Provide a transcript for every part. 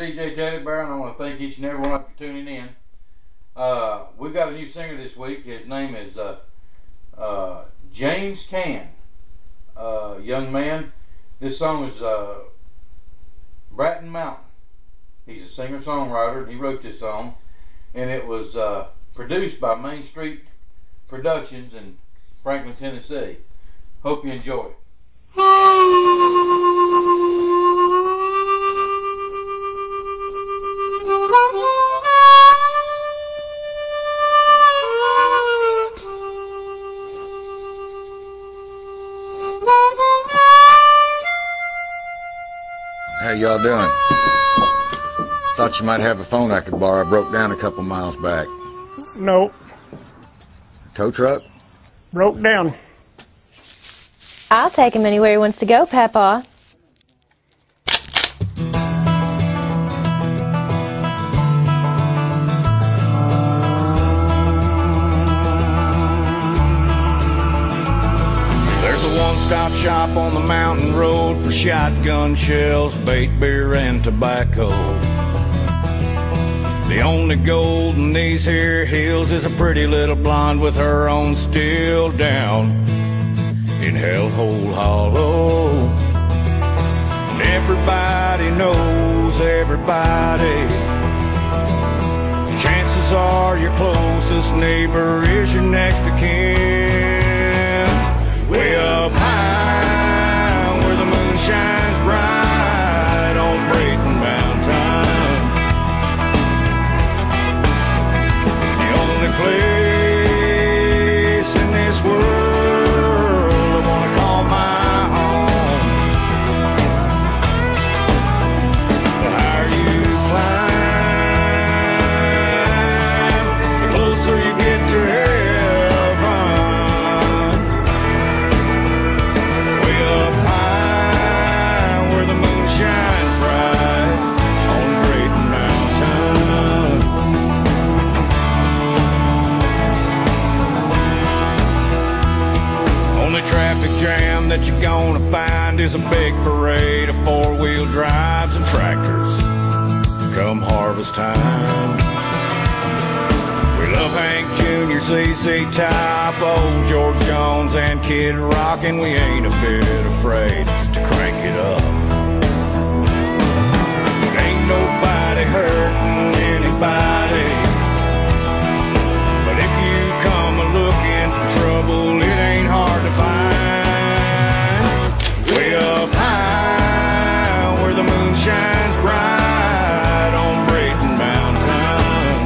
DJ Teddy Bear, and I want to thank each and every one of you for tuning in. We've got a new singer this week. His name is James Cain. Young man. This song is Brayton Mountain. He's a singer-songwriter, and he wrote this song. And it was produced by Main Street Productions in Franklin, Tennessee. Hope you enjoy it. How y'all doing? Thought you might have a phone I could borrow. I broke down a couple miles back. Nope. Tow truck? Broke down. I'll take him anywhere he wants to go, Papa. There's a one-stop shop on the mountain road for shotgun shells, bait, beer, and tobacco. The only gold in these here hills is a pretty little blonde with her own still down in Hellhole Hollow. And everybody knows everybody. Chances are your closest neighbor is your next of kin. Way up high where the moon shines bright on Brayton Mountain. The only place in this world I wanna call my home. The higher you climb, the closer you get to heaven. Way up high where the moon shines bright on Brayton Mountain. Only traffic jam that you're gonna find is a big parade of four-wheel drives and tractors come harvest time. We love Hank Jr., ZZ Top, old George Jones, and Kid Rock, and we ain't a bit afraid to crank it up. Ain't nobody hurting anybody, but if you come a-looking for trouble, it ain't hard to find. Way up high where the moon shines bright on Brayton Mountain.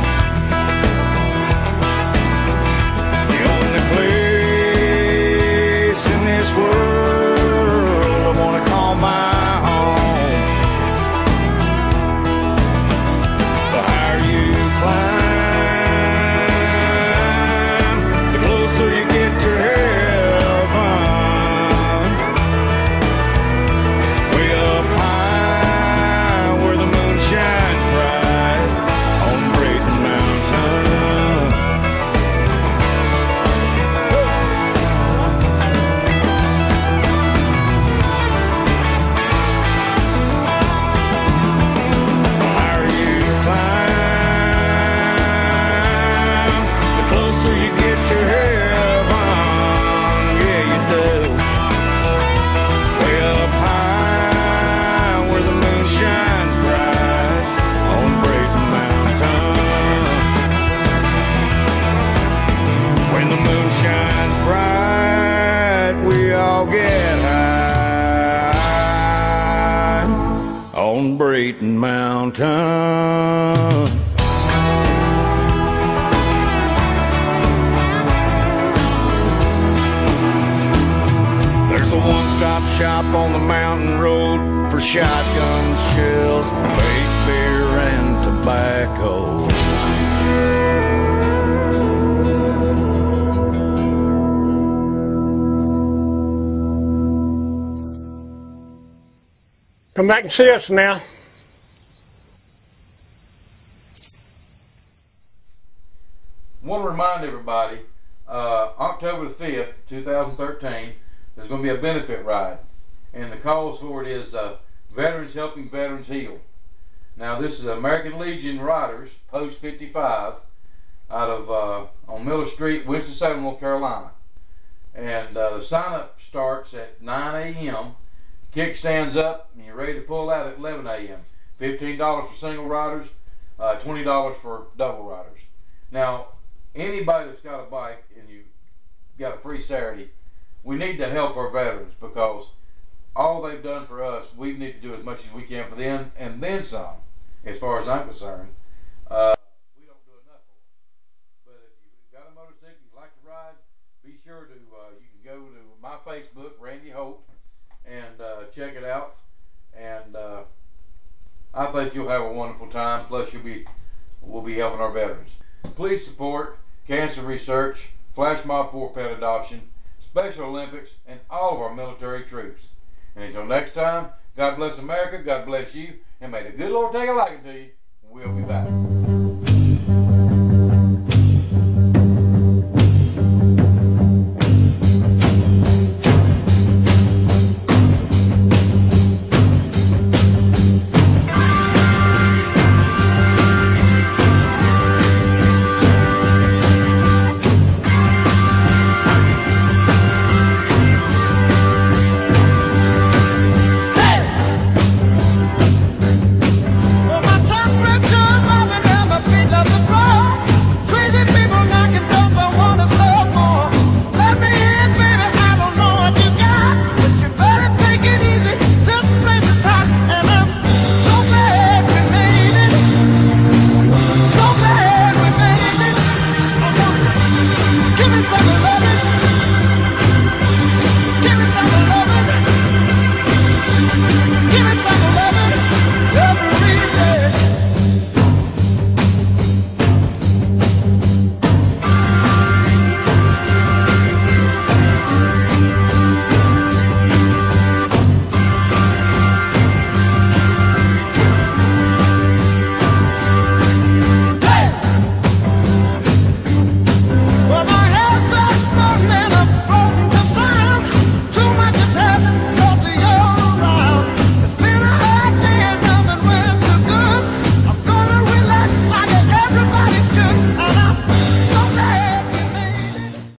The only place in this world I wanna call my home. The higher you climb, the closer you get to heaven. Way up high where the moon shines bright on Brayton Mountain. The higher you climb, the closer you get to heaven. Yeah, you do. Way up high where the moon shines bright on Brayton Mountain. When the moon shines bright, we all get high on Brayton Mountain. There's a one-stop shop on the mountain road for shotgun shells, bait, beer, and tobacco. Come back and see us now. I want to remind everybody, October the 5th, 2013, there's going to be a benefit ride. And the cause for it is Veterans Helping Veterans Heal. Now this is American Legion Riders, Post 55, out of on Miller Street, Winston-Salem, North Carolina. And the sign-up starts at 9 a.m. Kickstands up, and you're ready to pull out at 11 a.m. $15 for single riders, $20 for double riders. Now, anybody that's got a bike and you got a free Saturday, we need to help our veterans, because all they've done for us, we need to do as much as we can for them, and then some, as far as I'm concerned. We don't do enough for them. But if you've got a motorcycle, you like to ride, be sure to, you can go to my Facebook, Randy Holt, and check it out. And I think you'll have a wonderful time. Plus, we'll be helping our veterans. Please support cancer research, Flash Mob 4-pet adoption, Special Olympics, and all of our military troops. And until next time, God bless America, God bless you, and may the good Lord take a liking to you. We'll be back.